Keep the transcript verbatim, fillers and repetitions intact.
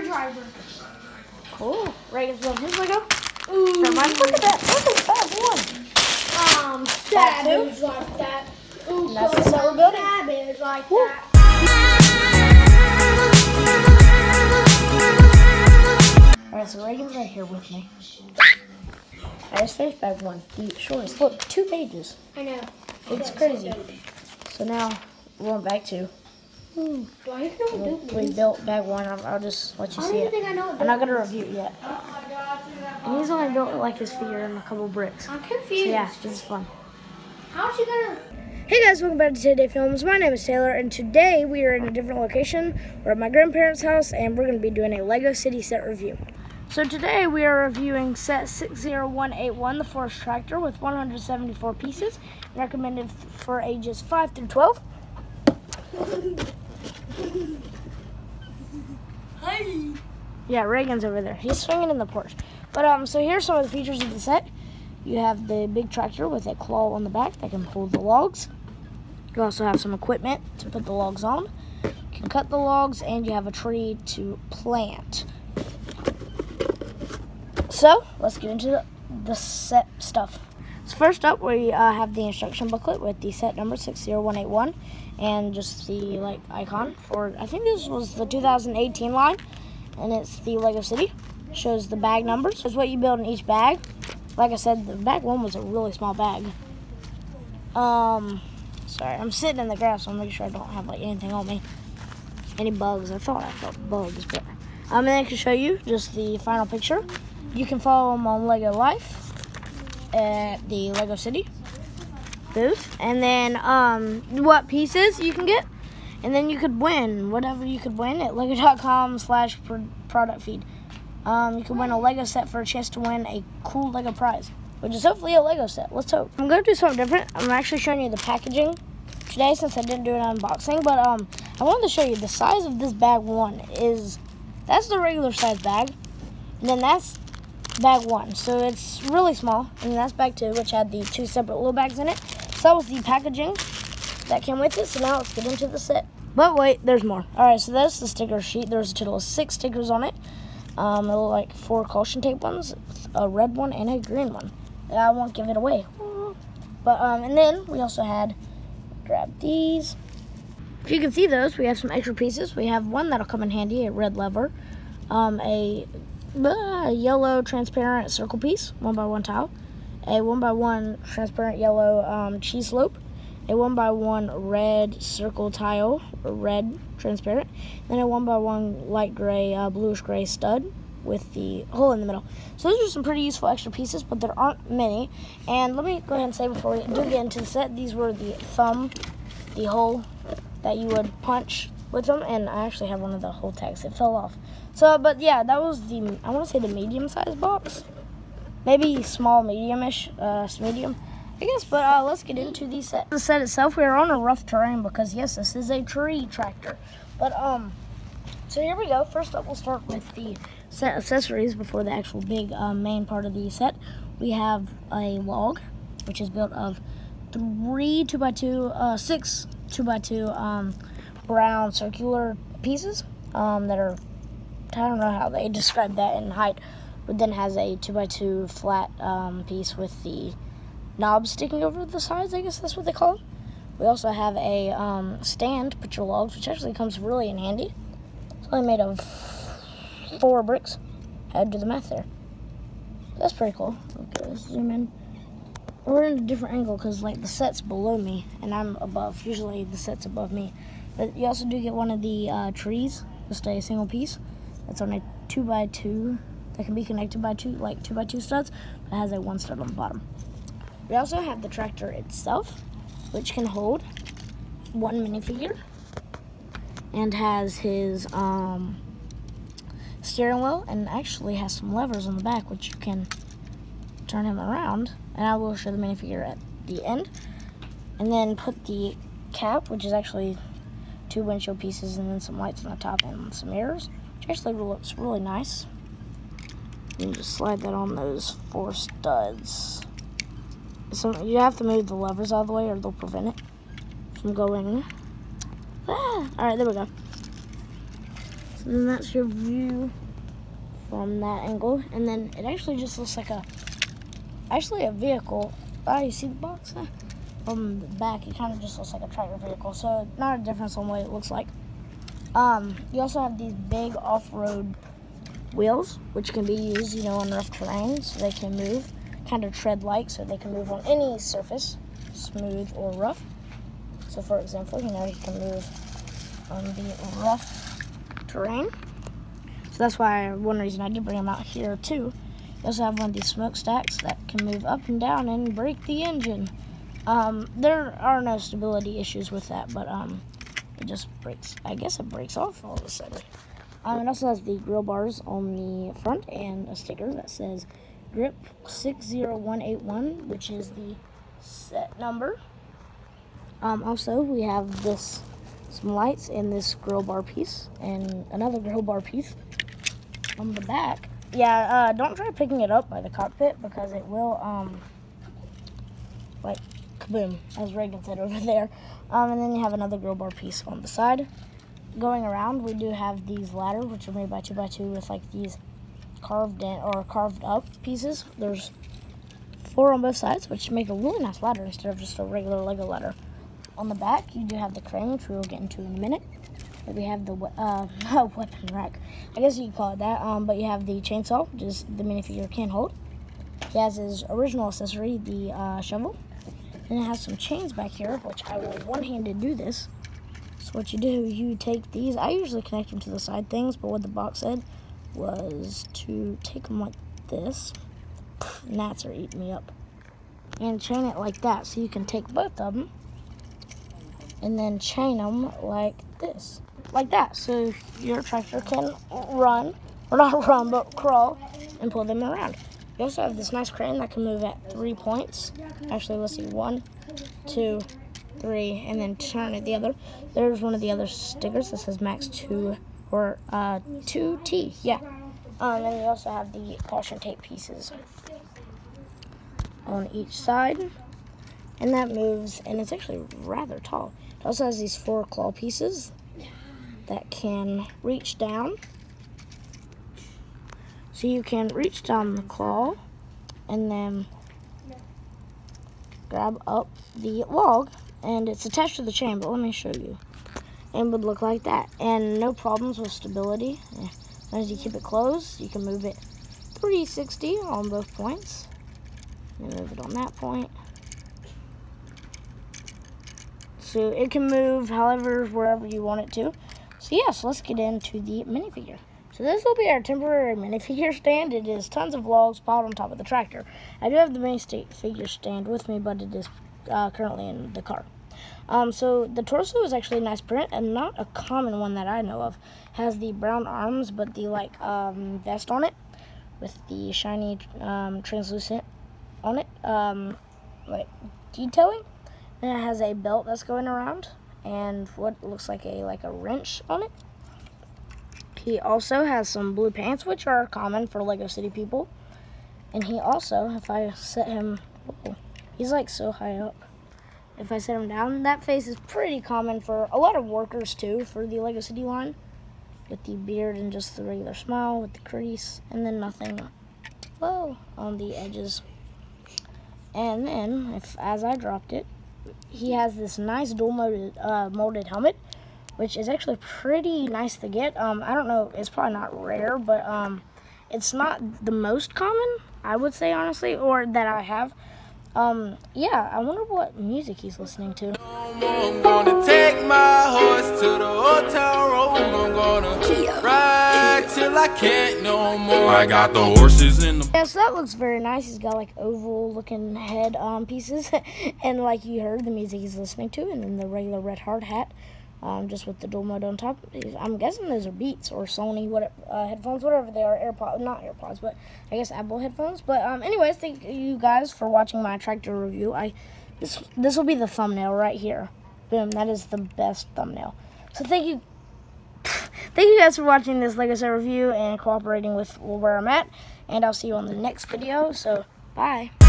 screwdriver. Cool. Reagan's building his Lego. Ooh. Never mind. Look at that. Look at that one. Um, That too? Savage like that. Ooh, That's the set we're building. Savage like Woo. that. Alright, so Reagan's right here with me. I just finished bag one, the shortest. Look, two pages. I know. It's crazy. So now we're on bag two. Hmm. Do I even know what We built bag one. I'll, I'll just let you I see don't even it. think I know what I'm not gonna review it yet. And he's only built like his figure and a couple bricks. I'm So confused. yeah, this is fun. How's she gonna? Hey guys, welcome back to Today Films. My name is Taylor, and today we are in a different location. We're at my grandparents' house, and we're going to be doing a Lego City set review. So today we are reviewing set six zero one eight one, the Forest Tractor, with one hundred seventy-four pieces, recommended for ages five through twelve. Hey. Yeah, Reagan's over there. He's swinging in the porch. But um, so here's some of the features of the set. You have the big tractor with a claw on the back that can pull the logs. You also have some equipment to put the logs on. You can cut the logs, and you have a tree to plant. So, let's get into the, the set stuff. So first up, we uh, have the instruction booklet with the set number six zero one eight one and just the like icon for, I think this was the two thousand eighteen line, and it's the Lego City. Shows the bag numbers. Shows what you build in each bag. Like I said, the bag one was a really small bag. Um, sorry, I'm sitting in the grass, so I'll make sure I don't have like anything on me. Any bugs? I thought I felt bugs, but um, and then I can show you just the final picture. You can follow them on Lego Life at the Lego City booth, and then um, what pieces you can get, and then you could win whatever you could win at lego dot com slash product feed. Um, you can win a Lego set for a chance to win a cool Lego prize, which is hopefully a Lego set. Let's hope. I'm going to do something different. I'm actually showing you the packaging today since I didn't do an unboxing, but um, I wanted to show you the size of this bag one is, that's the regular size bag, and then that's bag one. So it's really small, and that's bag two, which had the two separate little bags in it. So that was the packaging that came with it, so now let's get into the set. But wait, there's more. Alright, so that's the sticker sheet. There's a total of six stickers on it. Um, it look like four caution tape ones, a red one, and a green one. I won't give it away. But, um, and then we also had, grab these. If you can see those, we have some extra pieces. We have one that'll come in handy, a red lever, um, a, uh, yellow transparent circle piece, one by one tile, a one by one transparent yellow um, cheese slope, a one by one red circle tile, or red transparent, then a one by one light gray, uh, bluish gray stud with the hole in the middle. So those are some pretty useful extra pieces, but there aren't many. And let me go ahead and say before we do get into the set, these were the thumb, the hole that you would punch with them, and I actually have one of the hole tags. It fell off. So, but yeah, that was the, I want to say the medium-sized box. Maybe small, medium-ish, uh, medium. I guess, but uh, let's get into the set. The set itself, we are on a rough terrain because, yes, this is a tree tractor. But, um, so here we go. First up, we'll start with the set accessories before the actual big uh, main part of the set. We have a log, which is built of three two by two, uh, six two by two um, brown circular pieces um, that are, I don't know how they describe that in height, but then has a two by two flat um, piece with the knobs sticking over the sides, I guess that's what they call them. We also have a um, stand to put your logs, which actually comes really in handy. It's only made of four bricks. I had to do the math there. That's pretty cool. Okay, let's zoom in. We're in a different angle because like the set's below me and I'm above. Usually the set's above me. But you also do get one of the uh, trees, just a single piece. That's on a two by two that can be connected by two, like two by two studs, but it has a one stud on the bottom. We also have the tractor itself, which can hold one minifigure and has his um, steering wheel and actually has some levers on the back, which you can turn him around. And I will show the minifigure at the end. And then put the cap, which is actually two windshield pieces and then some lights on the top and some mirrors, which actually looks really nice. You can just slide that on those four studs. So you have to move the levers out of the way or they'll prevent it from going. Ah, all right, there we go. So And then that's your view from that angle. And then it actually just looks like a, actually a vehicle. Oh, you see the box? From the back, it kind of just looks like a tractor vehicle. So not a difference on what it looks like. Um, you also have these big off-road wheels, which can be used, you know, on rough terrain, so they can move, kind of tread-like, so they can move on any surface, smooth or rough. So, for example, you know, you can move on the rough terrain. So that's why one reason I did bring them out here too. You also have one of these smokestacks that can move up and down and brake the engine. Um, there are no stability issues with that, but um, it just breaks. I guess it breaks off all of a sudden. Um, it also has the grill bars on the front and a sticker that says Grip six zero one eight one, which is the set number. Um, also, we have this some lights in this grill bar piece and another grill bar piece on the back. Yeah, uh, don't try picking it up by the cockpit because it will, um, like, kaboom, as Reagan said over there. Um, and then you have another grill bar piece on the side. Going around, we do have these ladders, which are made by two by two with like these carved in or carved up pieces. There's four on both sides, which make a really nice ladder instead of just a regular Lego ladder. On the back, you do have the crane, which we'll get into in a minute. We have the uh, weapon rack, I guess you could call it that. Um, but you have the chainsaw, which is the minifigure can hold. He has his original accessory, the uh, shovel. And it has some chains back here, which I will one-handed do this. So what you do, you take these. I usually connect them to the side things, but what the box said was to take them like this. Gnats are eating me up. And chain it like that, so you can take both of them and then chain them like this. Like that, so your tractor can run, or not run, but crawl and pull them around. You also have this nice crane that can move at three points. Actually, let's see, one, two, three, and then turn it the other. There's one of the other stickers that says Max two, or uh, two T, yeah. Um, and you also have the caution tape pieces on each side. And that moves, and it's actually rather tall. It also has these four claw pieces that can reach down. So you can reach down the claw and then grab up the log, and it's attached to the chain, but let me show you. And it would look like that, and no problems with stability. As long as you keep it closed, you can move it three sixty on both points. And move it on that point. So it can move however, wherever you want it to. So yes, yeah, so let's get into the minifigure. So this will be our temporary minifigure stand. It is tons of logs piled on top of the tractor. I do have the minifigure stand with me, but it is uh, currently in the car. Um, so the torso is actually a nice print and not a common one that I know of. It has the brown arms, but the like um, vest on it with the shiny um, translucent on it, um, like detailing. And it has a belt that's going around and what looks like a like a wrench on it. He also has some blue pants, which are common for Lego City people. And he also, if I set him, whoa, he's like so high up. If I set him down, that face is pretty common for a lot of workers too, for the Lego City line. With the beard and just the regular smile with the crease, and then nothing, whoa, on the edges. And then, if as I dropped it, he has this nice dual molded, uh, molded helmet, which is actually pretty nice to get. Um, I don't know, it's probably not rare, but um, it's not the most common, I would say, honestly, or that I have. Um, yeah, I wonder what music he's listening to. I'm gonna take my horse to the old town road. I'm gonna ride till I can't no more. I got the horses in the... Yeah, so that looks very nice. He's got like oval looking head um, pieces. And like you heard, the music he's listening to, and then the regular red hard hat. Um, just with the dual mode on top. I'm guessing those are Beats or Sony whatever, uh, headphones, whatever they are. AirPods, not AirPods, but I guess Apple headphones. But um, anyways, thank you guys for watching my tractor review. I this this will be the thumbnail right here. Boom, that is the best thumbnail. So thank you, thank you guys for watching this Lego set review and cooperating with where I'm at. And I'll see you on the next video. So bye.